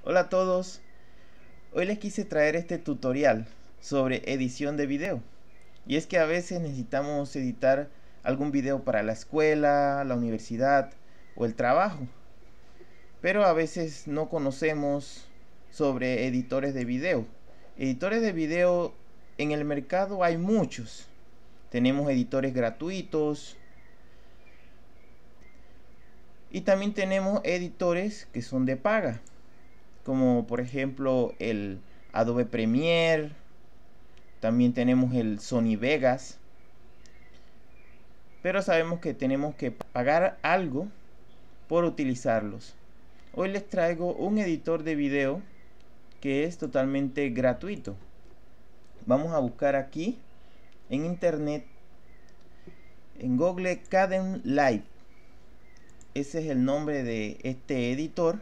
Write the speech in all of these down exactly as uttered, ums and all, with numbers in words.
Hola a todos, hoy les quise traer este tutorial sobre edición de video. Y es que a veces necesitamos editar algún video para la escuela, la universidad o el trabajo. Pero a veces no conocemos sobre editores de video. Editores de video en el mercado hay muchos. Tenemos editores gratuitos y también tenemos editores que son de paga, como por ejemplo el Adobe Premiere. También tenemos el Sony Vegas, pero sabemos que tenemos que pagar algo por utilizarlos. Hoy les traigo un editor de video que es totalmente gratuito. Vamos a buscar aquí en internet, en Google, Kdenlive. Ese es el nombre de este editor.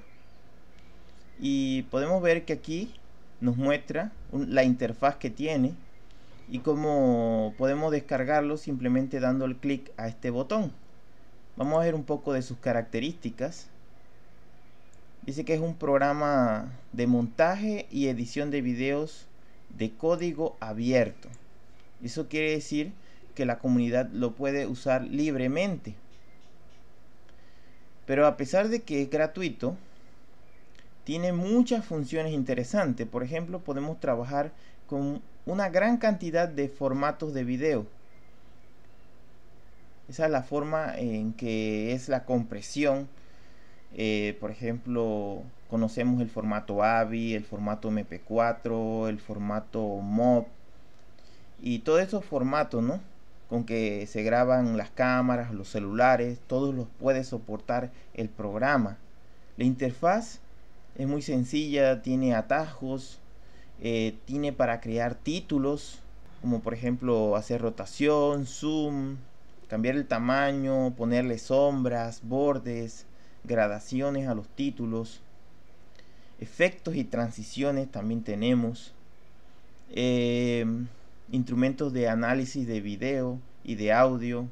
Y podemos ver que aquí nos muestra la interfaz que tiene y cómo podemos descargarlo simplemente dando el clic a este botón. Vamos a ver un poco de sus características. Dice que es un programa de montaje y edición de videos de código abierto. Eso quiere decir que la comunidad lo puede usar libremente. Pero a pesar de que es gratuito, tiene muchas funciones interesantes. Por ejemplo, podemos trabajar con una gran cantidad de formatos de video. Esa es la forma en que es la compresión. Eh, por ejemplo, conocemos el formato A V I, el formato M P cuatro, el formato M O V y todos esos formatos, ¿no?, con que se graban las cámaras, los celulares, todos los puede soportar el programa. La interfaz es muy sencilla, tiene atajos, eh, tiene para crear títulos, como por ejemplo hacer rotación, zoom, cambiar el tamaño, ponerle sombras, bordes, gradaciones a los títulos, efectos y transiciones también tenemos, eh, instrumentos de análisis de video y de audio.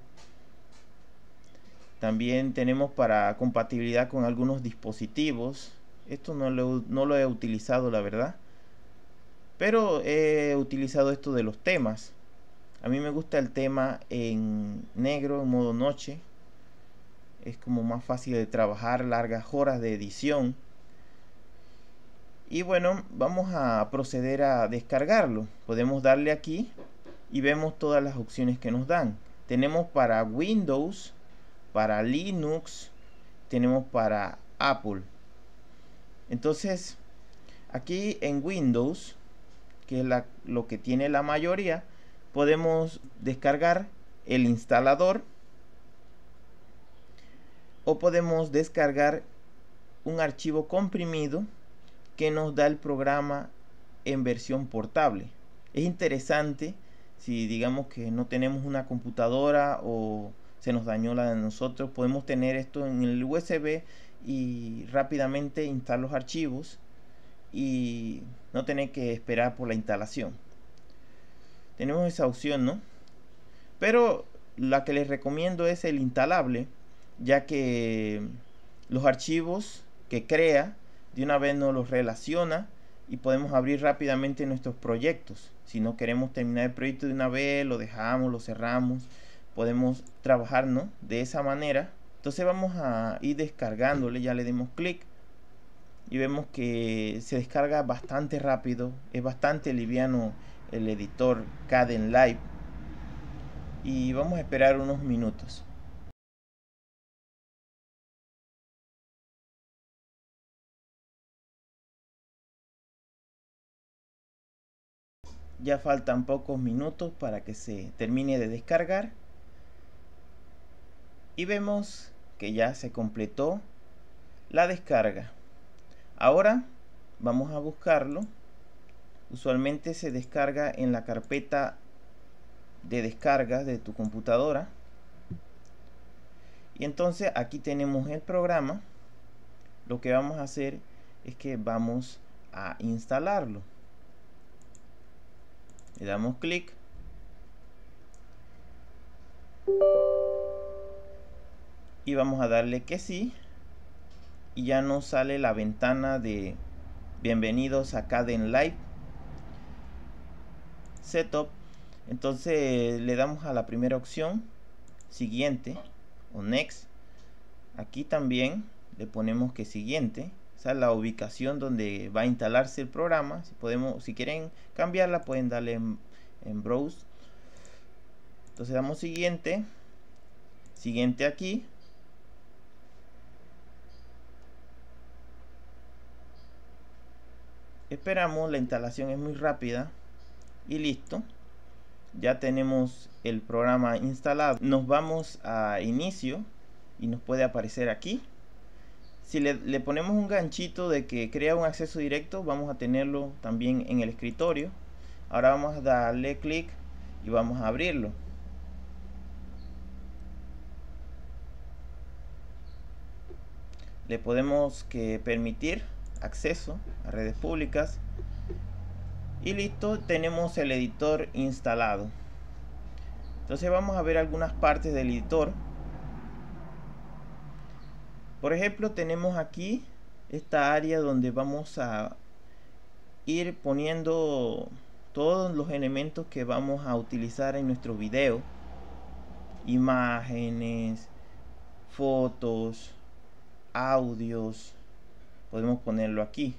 También tenemos para compatibilidad con algunos dispositivos. Esto no lo, no lo he utilizado, la verdad, pero he utilizado esto de los temas. A mí me gusta el tema en negro, en modo noche. Es como más fácil de trabajar, largas horas de edición. Y bueno, vamos a proceder a descargarlo. Podemos darle aquí y vemos todas las opciones que nos dan. Tenemos para Windows, para Linux, tenemos para Apple. Entonces, aquí en Windows, que es la, lo que tiene la mayoría, podemos descargar el instalador o podemos descargar un archivo comprimido que nos da el programa en versión portable. Es interesante si digamos que no tenemos una computadora o se nos dañó la de nosotros, podemos tener esto en el U S B y rápidamente instalar los archivos y no tener que esperar por la instalación. Tenemos esa opción, ¿no? Pero la que les recomiendo es el instalable, ya que los archivos que crea de una vez nos los relaciona y podemos abrir rápidamente nuestros proyectos. Si no queremos terminar el proyecto de una vez, lo dejamos, lo cerramos, podemos trabajar, ¿no?, de esa manera. Entonces vamos a ir descargándole, ya le dimos clic y vemos que se descarga bastante rápido, es bastante liviano el editor Kdenlive. Y vamos a esperar unos minutos. Ya faltan pocos minutos para que se termine de descargar y vemos que ya se completó la descarga. Ahora vamos a buscarlo. Usualmente se descarga en la carpeta de descargas de tu computadora. Y entonces aquí tenemos el programa. Lo que vamos a hacer es que vamos a instalarlo. Le damos clic y vamos a darle que sí y ya nos sale la ventana de bienvenidos a Kdenlive Setup. Entonces le damos a la primera opción, siguiente o next. Aquí también le ponemos que siguiente, esa es la ubicación donde va a instalarse el programa. Si podemos, si quieren cambiarla, pueden darle en, en browse. Entonces damos siguiente, siguiente aquí. Esperamos, la instalación es muy rápida y listo. Ya tenemos el programa instalado. Nos vamos a inicio y nos puede aparecer aquí. Si le, le ponemos un ganchito de que crea un acceso directo, vamos a tenerlo también en el escritorio. Ahora vamos a darle clic y vamos a abrirlo. Le podemos que permitir acceso a redes públicas y listo, tenemos el editor instalado. Entonces vamos a ver algunas partes del editor. Por ejemplo, tenemos aquí esta área donde vamos a ir poniendo todos los elementos que vamos a utilizar en nuestro video: imágenes, fotos, audios. Podemos ponerlo aquí.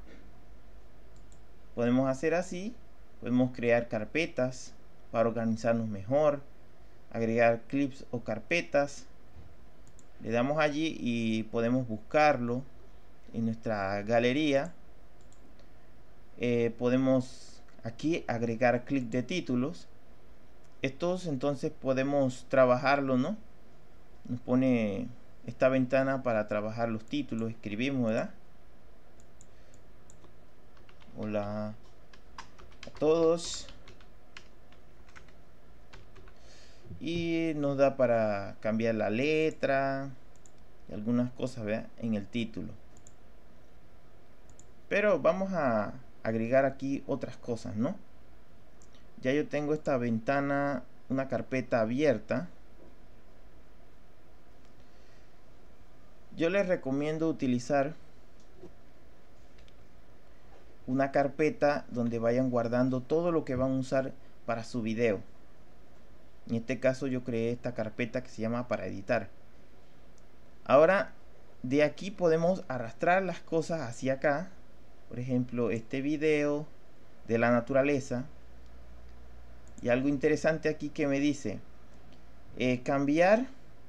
Podemos hacer así, podemos crear carpetas para organizarnos mejor, agregar clips o carpetas. Le damos allí y podemos buscarlo en nuestra galería. Eh, podemos aquí agregar clip de títulos. Estos entonces podemos trabajarlo, ¿no? Nos pone esta ventana para trabajar los títulos. Escribimos, ¿verdad? Hola a todos. Y nos da para cambiar la letra y algunas cosas, ¿verdad?, en el título. Pero vamos a agregar aquí otras cosas, ¿no? Ya yo tengo esta ventana, una carpeta abierta. Yo les recomiendo utilizar una carpeta donde vayan guardando todo lo que van a usar para su video. En este caso yo creé esta carpeta que se llama para editar. Ahora de aquí podemos arrastrar las cosas hacia acá. Por ejemplo, este video de la naturaleza. Y algo interesante aquí que me dice eh, cambiar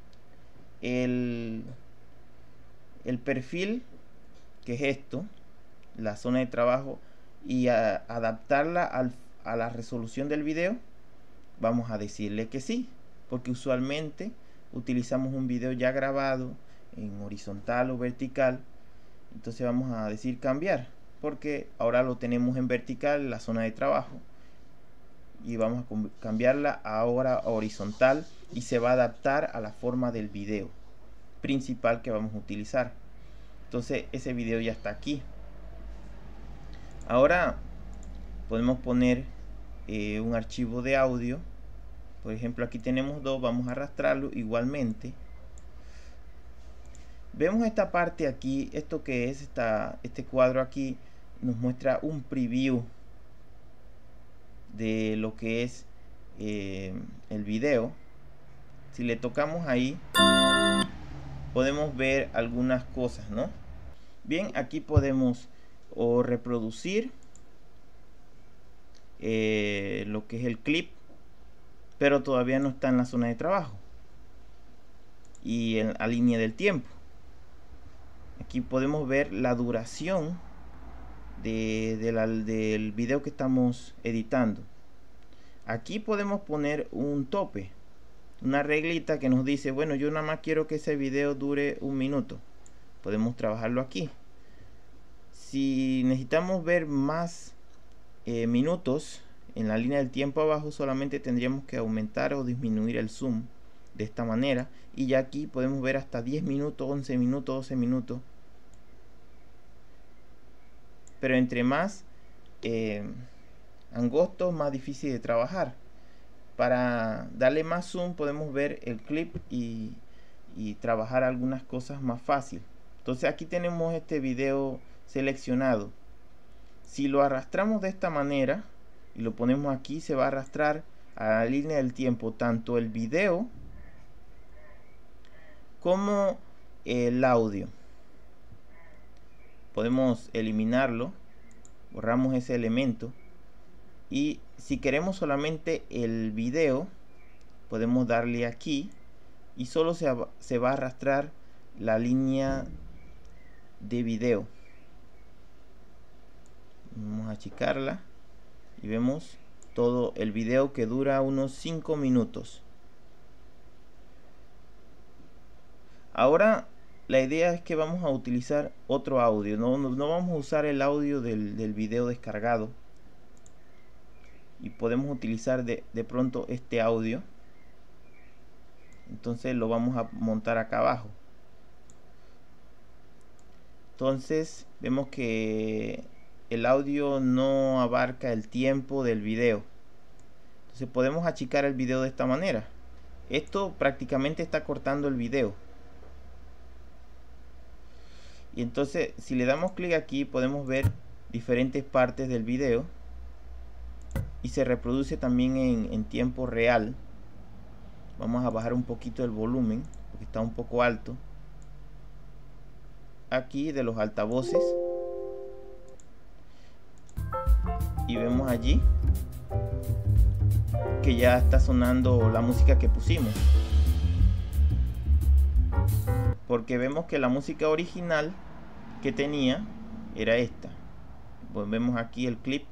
el, el perfil, que es esto, la zona de trabajo, y a, adaptarla al, a la resolución del video. Vamos a decirle que sí, porque usualmente utilizamos un video ya grabado en horizontal o vertical. Entonces vamos a decir cambiar, porque ahora lo tenemos en vertical, la zona de trabajo, y vamos a cambiarla ahora a horizontal y se va a adaptar a la forma del video principal que vamos a utilizar. Entonces ese video ya está aquí. Ahora podemos poner eh, un archivo de audio. Por ejemplo, aquí tenemos dos, vamos a arrastrarlo igualmente. Vemos esta parte aquí, esto que es esta, este cuadro aquí nos muestra un preview de lo que es eh, el video. Si le tocamos ahí, podemos ver algunas cosas, ¿no? Bien, aquí podemos o reproducir eh, lo que es el clip, pero todavía no está en la zona de trabajo y en la línea del tiempo. Aquí podemos ver la duración de, de la, del video que estamos editando. Aquí podemos poner un tope, una reglita que nos dice, bueno, yo nada más quiero que ese video dure un minuto. Podemos trabajarlo aquí. Si necesitamos ver más eh, minutos en la línea del tiempo abajo, solamente tendríamos que aumentar o disminuir el zoom de esta manera, y ya aquí podemos ver hasta diez minutos, once minutos, doce minutos. Pero entre más eh, angosto, más difícil de trabajar. Para darle más zoom podemos ver el clip y, y trabajar algunas cosas más fácil. Entonces aquí tenemos este video seleccionado. Si lo arrastramos de esta manera y lo ponemos aquí, se va a arrastrar a la línea del tiempo tanto el video como el audio. Podemos eliminarlo, borramos ese elemento, y si queremos solamente el video podemos darle aquí y solo se, se va a arrastrar la línea de video. Vamos a achicarla y vemos todo el video, que dura unos cinco minutos. Ahora la idea es que vamos a utilizar otro audio, no, no, no vamos a usar el audio del, del video descargado, y podemos utilizar de, de pronto este audio. Entonces lo vamos a montar acá abajo. Entonces vemos que el audio no abarca el tiempo del video. Entonces podemos achicar el video de esta manera. Esto prácticamente está cortando el video. Y entonces si le damos clic aquí podemos ver diferentes partes del video y se reproduce también en, en tiempo real. Vamos a bajar un poquito el volumen porque está un poco alto aquí de los altavoces, y vemos allí que ya está sonando la música que pusimos, porque vemos que la música original que tenía era esta. Pues vemos aquí el clip.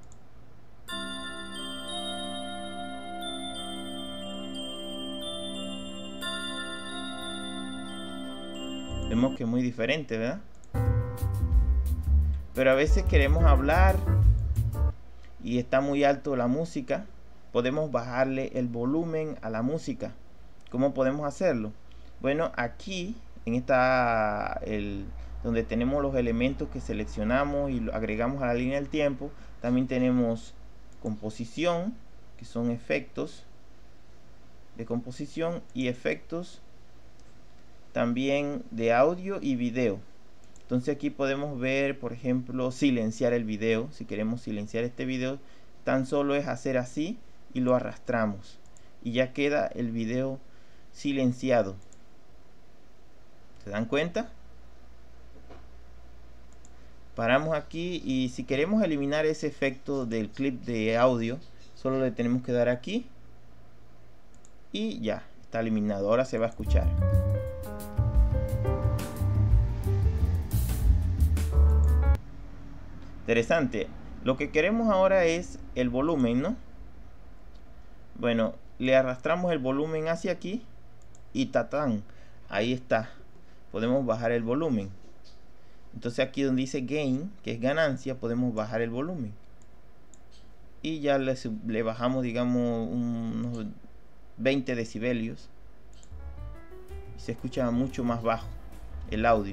Vemos que es muy diferente, ¿verdad? Pero a veces queremos hablar y está muy alto la música. Podemos bajarle el volumen a la música. ¿Cómo podemos hacerlo? Bueno, aquí en esta el, donde tenemos los elementos que seleccionamos y lo agregamos a la línea del tiempo, también tenemos composición, que son efectos de composición, y efectos también de audio y video. Entonces aquí podemos ver, por ejemplo, silenciar el video. Si queremos silenciar este video, tan solo es hacer así y lo arrastramos y ya queda el video silenciado. ¿Se dan cuenta? Paramos aquí y si queremos eliminar ese efecto del clip de audio, solo le tenemos que dar aquí y ya está eliminado. Ahora se va a escuchar. Interesante. Lo que queremos ahora es el volumen, ¿no? Bueno, le arrastramos el volumen hacia aquí y tatán, ahí está. Podemos bajar el volumen. Entonces aquí donde dice gain, que es ganancia, podemos bajar el volumen. Y ya le, le bajamos, digamos, unos veinte decibelios. Y se escucha mucho más bajo el audio.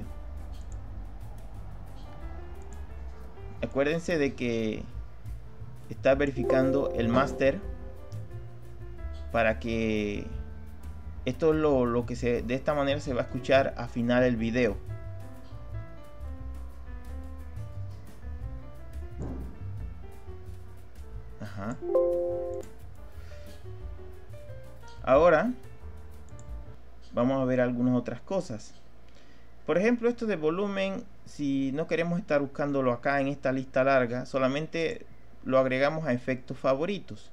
Acuérdense de que está verificando el máster para que esto es lo, lo que se, de esta manera se va a escuchar al final el video. Ajá. Ahora vamos a ver algunas otras cosas. Por ejemplo, esto de volumen, si no queremos estar buscándolo acá en esta lista larga, solamente lo agregamos a efectos favoritos.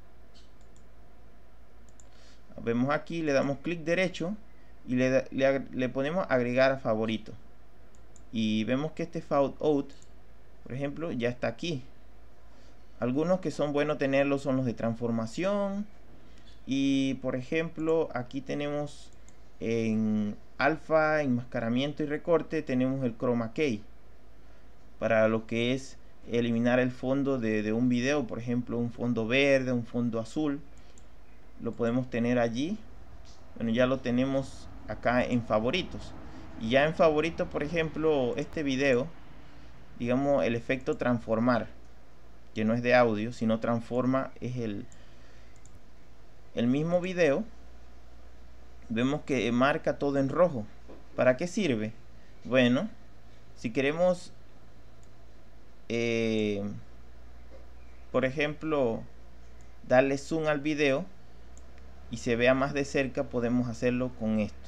Vemos aquí, le damos clic derecho y le, le, le ponemos agregar a favorito. Y vemos que este fade out, por ejemplo, ya está aquí. Algunos que son buenos tenerlos son los de transformación. Y por ejemplo, aquí tenemos en alfa, enmascaramiento y recorte, tenemos el chroma key para lo que es eliminar el fondo de, de un video. Por ejemplo, un fondo verde, un fondo azul, lo podemos tener allí. Bueno, ya lo tenemos acá en favoritos. Y ya en favoritos, por ejemplo, este video, digamos el efecto transformar, que no es de audio sino transforma, es el el mismo video. Vemos que marca todo en rojo. ¿Para qué sirve? Bueno, si queremos eh, por ejemplo, darle zoom al video y se vea más de cerca, podemos hacerlo con esto.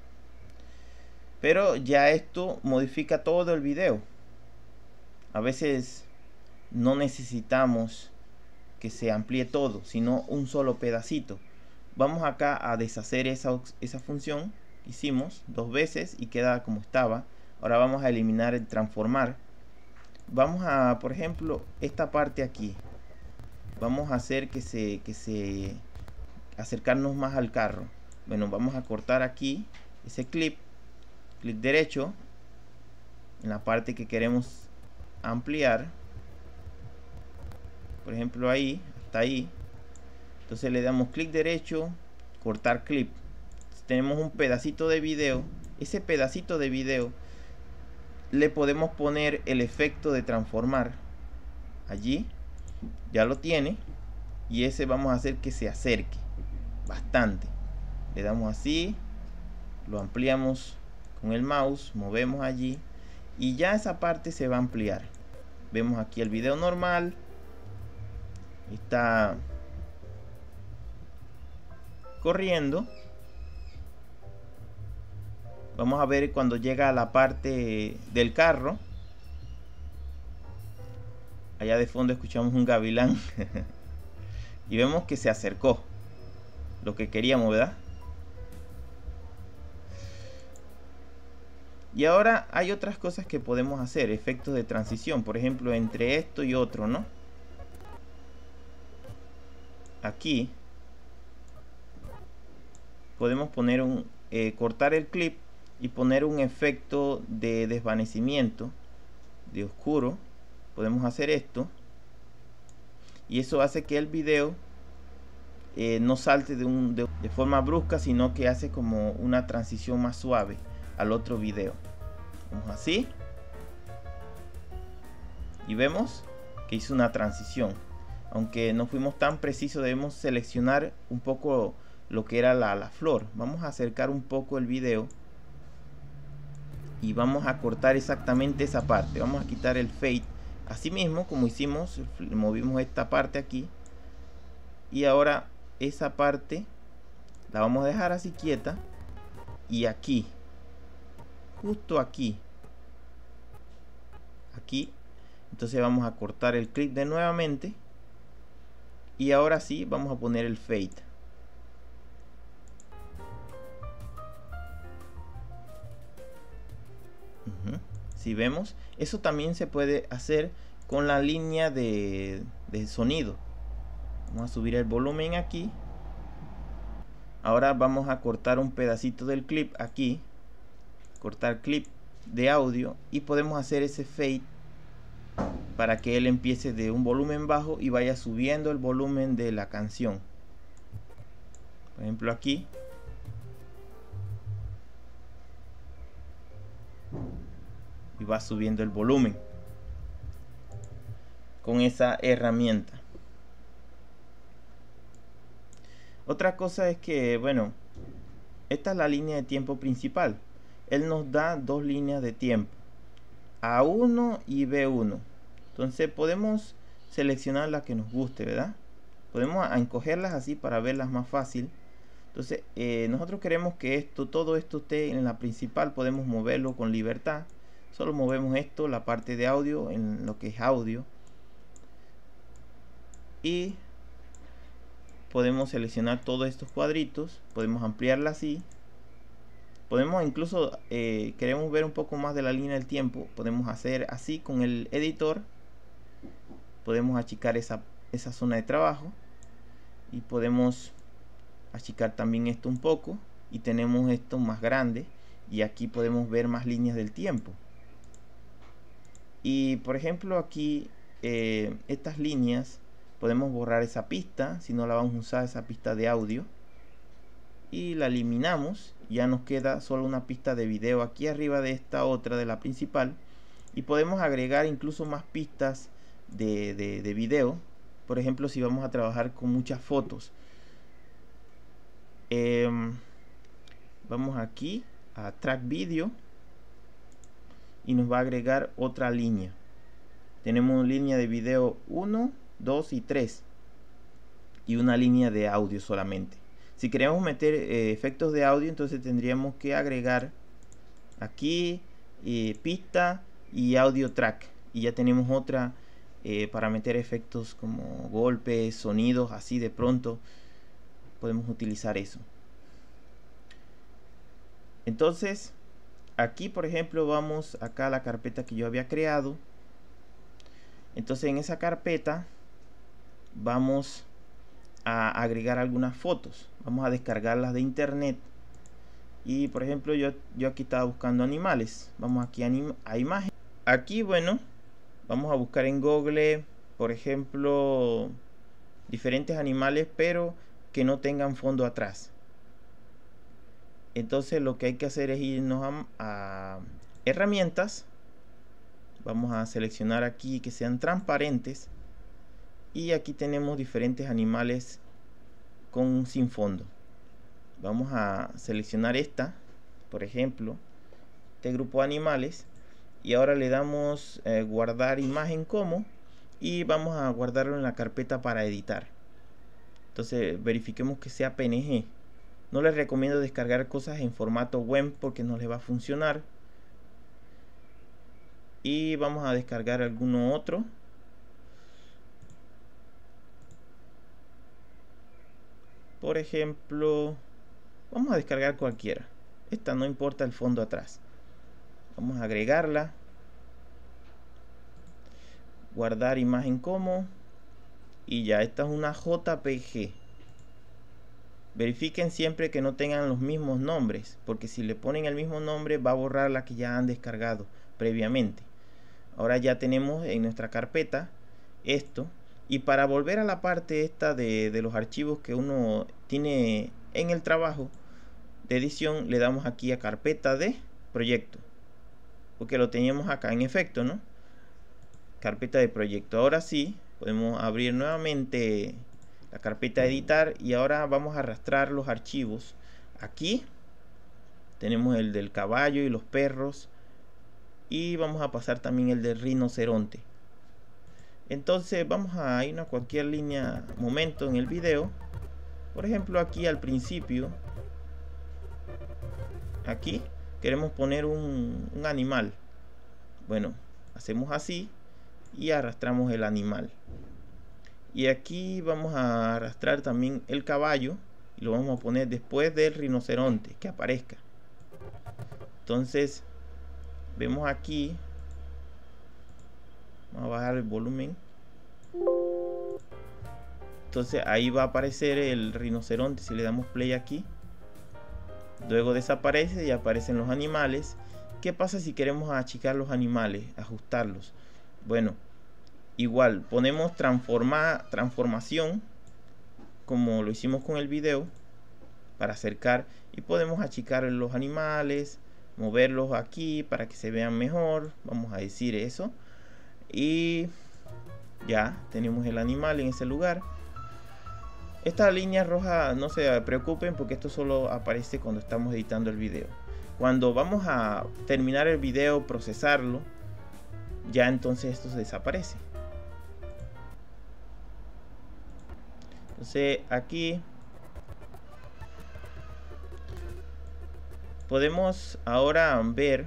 Pero ya esto modifica todo el video. A veces no necesitamos que se amplíe todo, sino un solo pedacito. Vamos acá a deshacer esa, esa función que hicimos dos veces y queda como estaba. Ahora vamos a eliminar el transformar. Vamos a, por ejemplo, esta parte aquí. Vamos a hacer que se, que se acercarnos más al carro. Bueno, vamos a cortar aquí ese clip, clic derecho en la parte que queremos ampliar. Por ejemplo, ahí, hasta ahí. Entonces le damos clic derecho, cortar clip. Entonces, tenemos un pedacito de video. Ese pedacito de video le podemos poner el efecto de transformar. Allí ya lo tiene. Y ese vamos a hacer que se acerque bastante. Le damos así, lo ampliamos con el mouse, movemos allí y ya esa parte se va a ampliar. Vemos aquí el video normal. Está corriendo. Vamos a ver cuando llega a la parte del carro. Allá de fondo escuchamos un gavilán. Y vemos que se acercó. Lo que queríamos, ¿verdad? Y ahora hay otras cosas que podemos hacer. Efectos de transición. Por ejemplo, entre esto y otro, ¿no? Aquí podemos poner un eh, cortar el clip y poner un efecto de desvanecimiento, de oscuro. Podemos hacer esto y eso hace que el video eh, no salte de, un, de, de forma brusca, sino que hace como una transición más suave al otro video. Vamos así y vemos que hizo una transición. Aunque no fuimos tan precisos, debemos seleccionar un poco lo que era la, la flor. Vamos a acercar un poco el video y vamos a cortar exactamente esa parte. Vamos a quitar el fade, así mismo como hicimos, movimos esta parte aquí y ahora esa parte la vamos a dejar así quieta y aquí, justo aquí, aquí, entonces vamos a cortar el clip de nuevamente. Y ahora sí vamos a poner el fade. Uh-huh. Si vemos, eso también se puede hacer con la línea de, de sonido. Vamos a subir el volumen aquí. Ahora vamos a cortar un pedacito del clip aquí. Cortar clip de audio y podemos hacer ese fade para que él empiece de un volumen bajo y vaya subiendo el volumen de la canción. Por ejemplo aquí. Y va subiendo el volumen con esa herramienta. Otra cosa es que, bueno, esta es la línea de tiempo principal. Él nos da dos líneas de tiempo, A uno y B uno. Entonces podemos seleccionar la que nos guste, ¿verdad? Podemos encogerlas así para verlas más fácil. Entonces eh, nosotros queremos que esto, todo esto esté en la principal. Podemos moverlo con libertad. Solo movemos esto, la parte de audio, en lo que es audio. Y podemos seleccionar todos estos cuadritos. Podemos ampliarla así. Podemos incluso, eh, queremos ver un poco más de la línea del tiempo. Podemos hacer así con el editor. Podemos achicar esa, esa zona de trabajo. Y podemos achicar también esto un poco. Y tenemos esto más grande. Y aquí podemos ver más líneas del tiempo. Y por ejemplo aquí, eh, estas líneas, podemos borrar esa pista. Si no la vamos a usar, esa pista de audio. Y la eliminamos. Ya nos queda solo una pista de video aquí arriba de esta otra, de la principal. Y podemos agregar incluso más pistas de, de, de video. Por ejemplo, si vamos a trabajar con muchas fotos. Eh, vamos aquí a track video. Y nos va a agregar otra línea. tenemos línea de video uno, dos y tres y una línea de audio solamente. Si queremos meter eh, efectos de audio, entonces tendríamos que agregar aquí eh, pista y audio track, y ya tenemos otra eh, para meter efectos como golpes, sonidos, así de pronto podemos utilizar eso. Entonces aquí, por ejemplo, vamos acá a la carpeta que yo había creado. Entonces en esa carpeta vamos a agregar algunas fotos, vamos a descargarlas de internet. Y por ejemplo yo, yo aquí estaba buscando animales, vamos aquí a, anim a imagen. Aquí, bueno, vamos a buscar en Google, por ejemplo, diferentes animales pero que no tengan fondo atrás. Entonces lo que hay que hacer es irnos a, a herramientas, vamos a seleccionar aquí que sean transparentes, y aquí tenemos diferentes animales con sin fondo. Vamos a seleccionar esta, por ejemplo, este grupo de animales, y ahora le damos eh, guardar imagen como, y vamos a guardarlo en la carpeta para editar. Entonces verifiquemos que sea P N G. No les recomiendo descargar cosas en formato web porque no les va a funcionar. Y vamos a descargar alguno otro. Por ejemplo, vamos a descargar cualquiera. Esta no importa el fondo atrás. Vamos a agregarla. Guardar imagen como. Y ya, esta es una J P G. Verifiquen siempre que no tengan los mismos nombres, porque si le ponen el mismo nombre va a borrar la que ya han descargado previamente. Ahora ya tenemos en nuestra carpeta esto. Y para volver a la parte esta de, de los archivos que uno tiene en el trabajo de edición, le damos aquí a carpeta de proyecto, porque lo teníamos acá en efecto, ¿no? Carpeta de proyecto. Ahora sí podemos abrir nuevamente la carpeta de editar, y ahora vamos a arrastrar los archivos. Aquí tenemos el del caballo y los perros, y vamos a pasar también el del rinoceronte. Entonces vamos a ir a cualquier línea momento en el video. Por ejemplo, aquí al principio, aquí queremos poner un, un animal. Bueno, hacemos así y arrastramos el animal. Y aquí vamos a arrastrar también el caballo, y lo vamos a poner después del rinoceronte, que aparezca. Entonces vemos aquí, vamos a bajar el volumen. Entonces ahí va a aparecer el rinoceronte si le damos play aquí. Luego desaparece y aparecen los animales. ¿Qué pasa si queremos achicar los animales, ajustarlos? Bueno, igual ponemos transforma, transformación, como lo hicimos con el video, para acercar, y podemos achicar los animales, moverlos aquí para que se vean mejor. Vamos a decir eso, y ya tenemos el animal en ese lugar. Esta línea roja no se preocupen, porque esto solo aparece cuando estamos editando el video. Cuando vamos a terminar el video, procesarlo, ya entonces esto se desaparece. Entonces aquí podemos ahora ver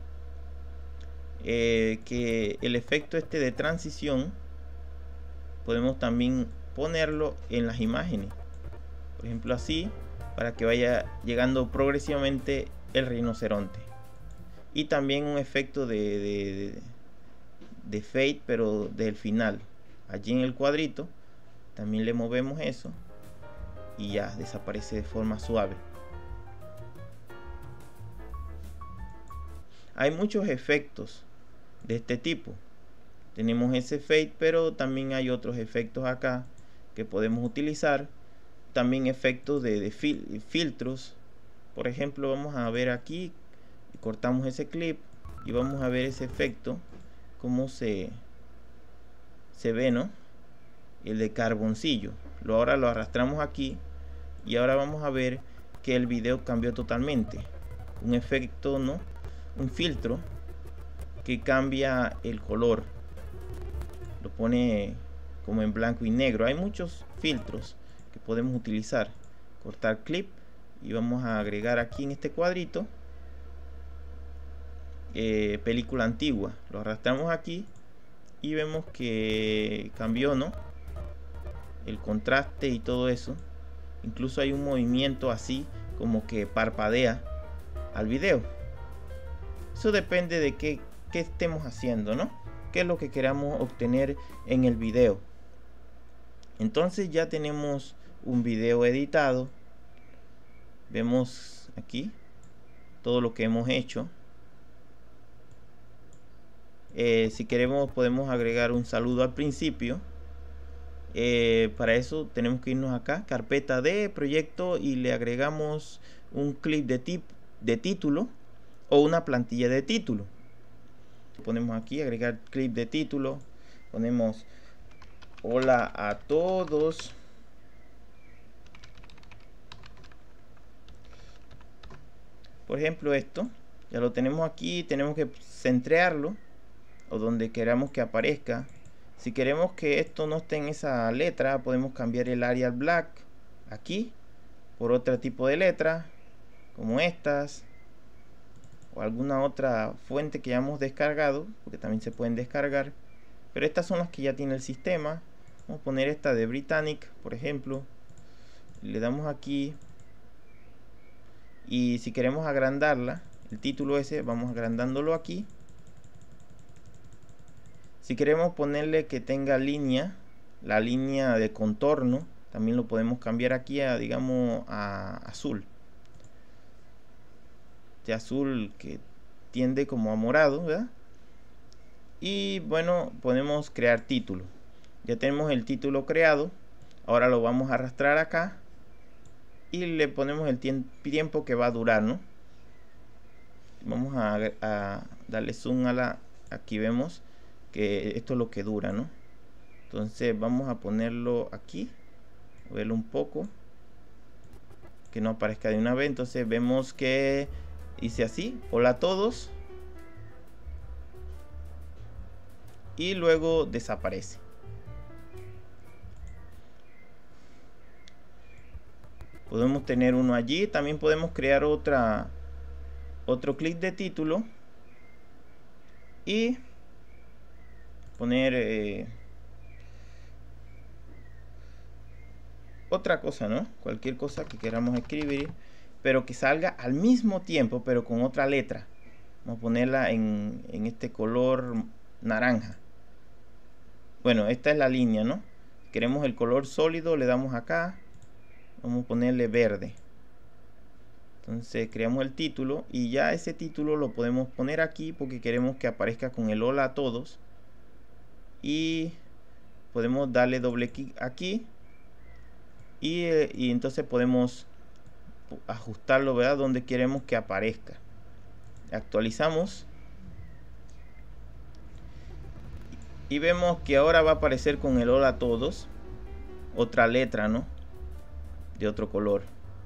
eh, que el efecto este de transición podemos también ponerlo en las imágenes, por ejemplo así, para que vaya llegando progresivamente el rinoceronte. Y también un efecto de, de, de, de fade, pero del final, allí en el cuadrito también le movemos eso y ya desaparece de forma suave. Hay muchos efectos de este tipo. Tenemos ese fade, pero también hay otros efectos acá que podemos utilizar. También efectos de, de fil filtros. Por ejemplo, vamos a ver aquí, cortamos ese clip y vamos a ver ese efecto, cómo se, se ve, ¿no? El de carboncillo. Lo, ahora lo arrastramos aquí y ahora vamos a ver que el video cambió totalmente. Un efecto, ¿no? Un filtro que cambia el color. pone como en blanco y negro. Hay muchos filtros que podemos utilizar. Cortar clip y vamos a agregar aquí en este cuadrito eh, película antigua. Lo arrastramos aquí y vemos que cambió, ¿no? El contraste y todo eso. Incluso hay un movimiento así como que parpadea al video. Eso depende de qué, qué estemos haciendo, ¿no? Qué es lo que queramos obtener en el video. Entonces ya tenemos un video editado. Vemos aquí todo lo que hemos hecho. Eh, si queremos podemos agregar un saludo al principio. Eh, para eso tenemos que irnos acá, carpeta de proyecto, y le agregamos un clip de, tip, de título o una plantilla de título. Ponemos aquí agregar clip de título, ponemos hola a todos. Por ejemplo, esto ya lo tenemos aquí, tenemos que centrearlo o donde queramos que aparezca. Si queremos que esto no esté en esa letra, podemos cambiar el Arial Black aquí por otro tipo de letra, como estas, o alguna otra fuente que ya hemos descargado, porque también se pueden descargar, pero estas son las que ya tiene el sistema. Vamos a poner esta de Britannic, por ejemplo. Le damos aquí, y si queremos agrandarla, el título ese, vamos agrandándolo aquí. Si queremos ponerle que tenga línea, la línea de contorno, también lo podemos cambiar aquí a, digamos, a azul. De azul que tiende como a morado, ¿verdad? Y bueno, podemos crear título. Ya tenemos el título creado. Ahora lo vamos a arrastrar acá y le ponemos el tiempo que va a durar, ¿no? Vamos a, a darle zoom a la... Aquí vemos que esto es lo que dura, ¿no? Entonces vamos a ponerlo aquí, verlo un poco, que no aparezca de una vez. Entonces vemos que hice así, hola a todos, y luego desaparece. Podemos tener uno allí. También podemos crear otra otro clip de título y poner eh, otra cosa, ¿no? Cualquier cosa que queramos escribir, pero que salga al mismo tiempo, pero con otra letra. Vamos a ponerla en, en este color naranja. Bueno, esta es la línea, ¿no? Queremos el color sólido, le damos acá. Vamos a ponerle verde. Entonces creamos el título y ya ese título lo podemos poner aquí porque queremos que aparezca con el hola a todos. Y podemos darle doble clic aquí y, eh, y entonces podemos ajustarlo, ¿verdad? Donde queremos que aparezca. Actualizamos y vemos que ahora va a aparecer con el hola a todos otra letra, ¿no? De otro color.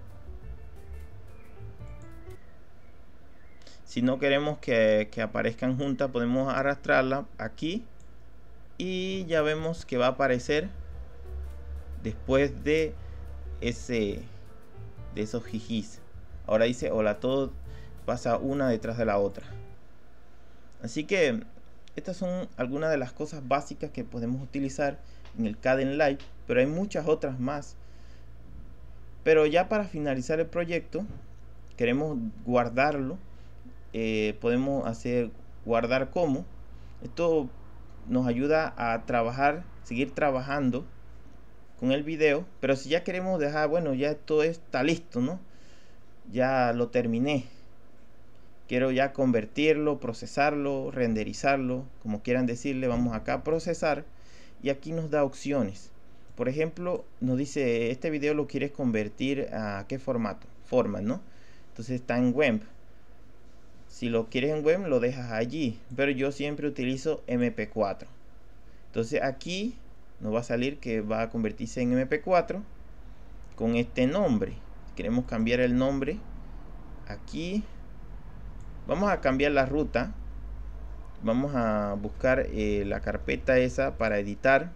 Si no queremos que, que aparezcan juntas, podemos arrastrarla aquí y ya vemos que va a aparecer después de ese de esos jijis. Ahora dice hola a todos, pasa una detrás de la otra. Así que estas son algunas de las cosas básicas que podemos utilizar en el Kdenlive, pero hay muchas otras más. Pero ya para finalizar el proyecto, queremos guardarlo. Eh, podemos hacer guardar como. Esto nos ayuda a trabajar, seguir trabajando con el video. Pero si ya queremos dejar, bueno, ya esto está listo, ¿no? Ya lo terminé. Quiero ya convertirlo, procesarlo, renderizarlo, como quieran decirle. Vamos acá a procesar y aquí nos da opciones. Por ejemplo, nos dice, este video lo quieres convertir a qué formato, format, ¿no? Entonces está en web. Si lo quieres en web, lo dejas allí, pero yo siempre utilizo eme pe cuatro. Entonces aquí nos va a salir que va a convertirse en eme pe cuatro con este nombre. Queremos cambiar el nombre aquí. Vamos a cambiar la ruta. Vamos a buscar eh, la carpeta esa para editar,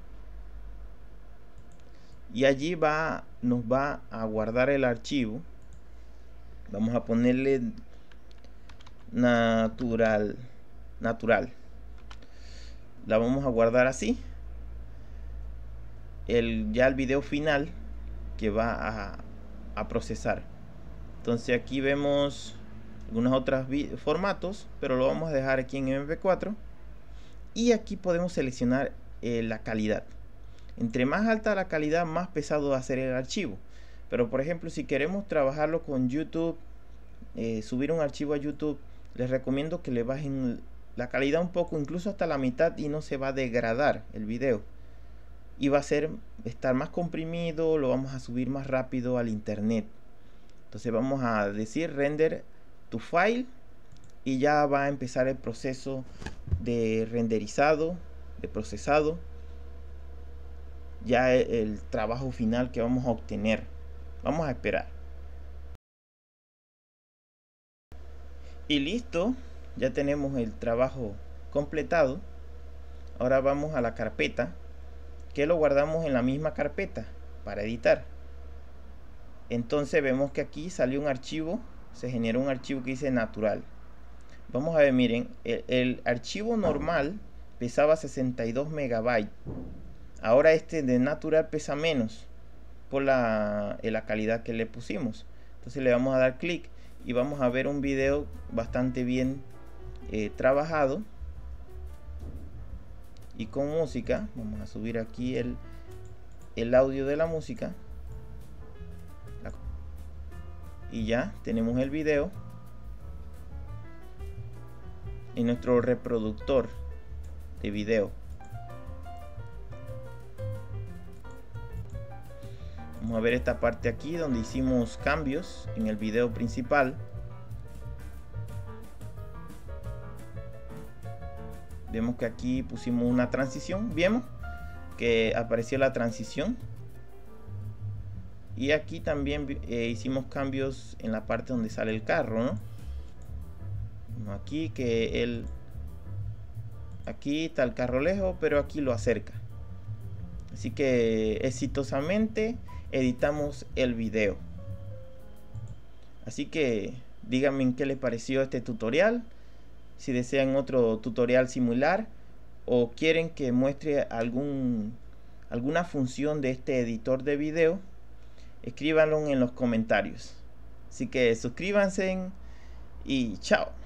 y allí va nos va a guardar el archivo. Vamos a ponerle natural natural la vamos a guardar así. El ya el video final que va a, a procesar. Entonces aquí vemos algunos otros formatos, pero lo vamos a dejar aquí en eme pe cuatro. Y aquí podemos seleccionar eh, la calidad. Entre más alta la calidad, más pesado va a ser el archivo. Pero por ejemplo, si queremos trabajarlo con YouTube, eh, subir un archivo a YouTube, les recomiendo que le bajen la calidad un poco, incluso hasta la mitad, y no se va a degradar el video. Y va a ser estar más comprimido, lo vamos a subir más rápido al internet. Entonces vamos a decir render to file, y ya va a empezar el proceso de renderizado, de procesado, ya el, el trabajo final que vamos a obtener. Vamos a esperar. Y listo, ya tenemos el trabajo completado. Ahora vamos a la carpeta, que lo guardamos en la misma carpeta para editar. Entonces vemos que aquí salió un archivo, se generó un archivo que dice natural. Vamos a ver, miren, el, el archivo normal pesaba sesenta y dos megabytes. Ahora este de natural pesa menos por la, la calidad que le pusimos. Entonces le vamos a dar clic y vamos a ver un video bastante bien eh, trabajado y con música. Vamos a subir aquí el, el audio de la música, y ya tenemos el video en nuestro reproductor de video. Vamos a ver esta parte aquí donde hicimos cambios en el video principal. Vemos que aquí pusimos una transición. Vemos que apareció la transición. Y aquí también eh, hicimos cambios en la parte donde sale el carro, ¿no? Aquí que él... Aquí está el carro lejos, pero aquí lo acerca. Así que exitosamente editamos el video. Así que díganme en qué les pareció este tutorial. Si desean otro tutorial similar o quieren que muestre algún, alguna función de este editor de video, escríbanlo en los comentarios. Así que suscríbanse y chao.